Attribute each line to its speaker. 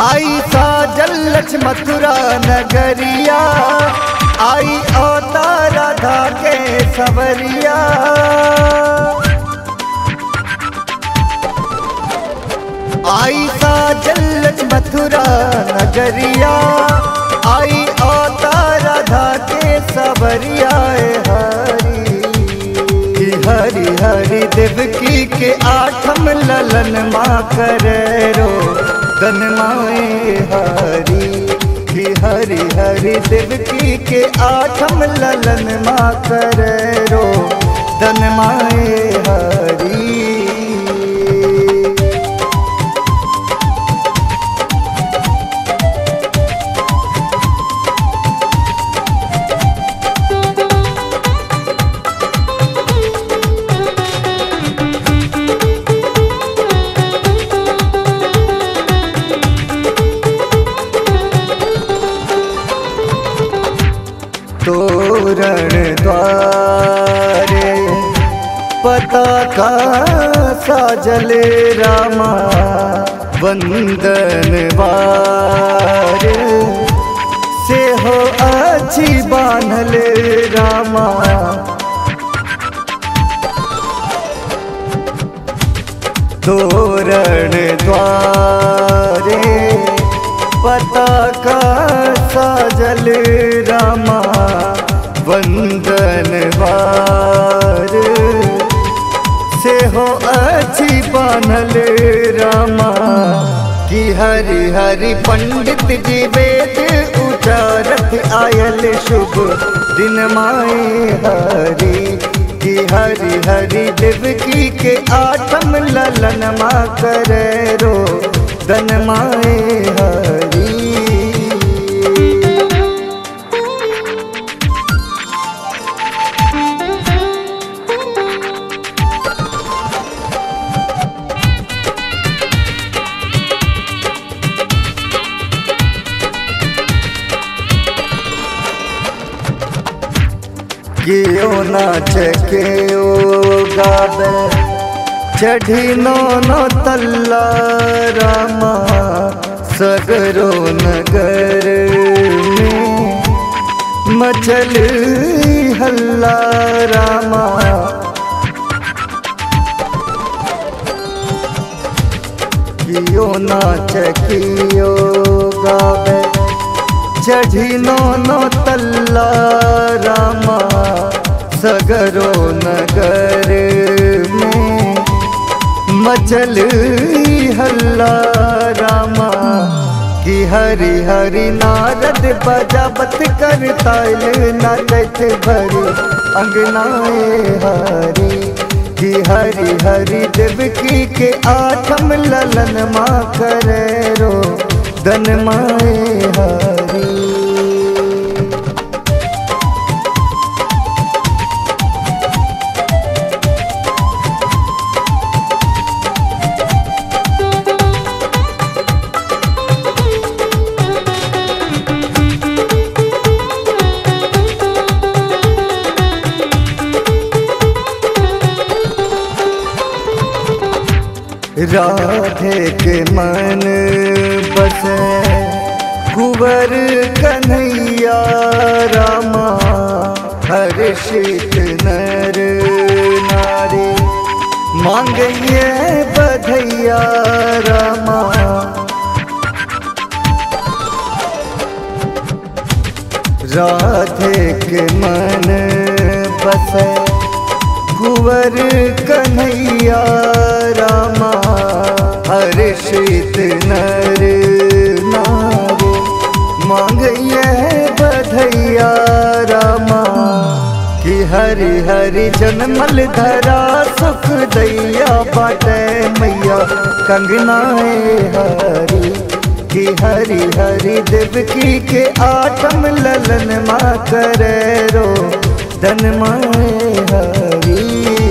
Speaker 1: आई साजल मथुरा नगरिया, आई औता राधा के सवरिया। आई साजल मथुरा नगरिया, आई औता राधा के सवरिया। हरि हरि देवकी के आठम ललन माँ करे रो दन माए हरि। हरि हरि देवकी के आठम ललन माँ करे रो दन माए हरि। तोरण द्वारे पताका साजल रामा, वंदन वार से हो अच्छी बान्हल रामा। तोरण द्वारे पताका साजल रामा, वंदन वार से हो अच्छी बान्हल रामा। कि हरि हरि पंडित जी वेद उचारत आयल शुभ दिन माए हरि। कि हरि हरि देवकी के आठम ललन माँ करे रो दन माए हरि। कियो नाच कियो गावे चढ़ी नो तल्ला रामा। सगरो नगर में मचल हल्ला रामा। कियो नाच कियो गावे चढ़ी नो तल्ला रामा। सगरो नगर में मचल हल्ला रामा। कि हरि हरि नारद बजावत कर ताल नाचत भरी अंगनाए हरि। कि हरि हरि देवकी के आठम ललन माँ करे रो दन माए हरि। राधे के मन बसे कुंवर कन्हैया रामा। हर्षित नर नारी मांगिए बधैया रामा। राधे के मन बसे कुंवर कन्हैया रामा। हर्षित नर नारी मांगिए बधैया रामा। कि हरि हरि जनमल धरा सुख दैया बाटे मैया कंगनाए हरि। कि हरि हरि देवकी के आठम ललन माँ करे रो दन माए हरि।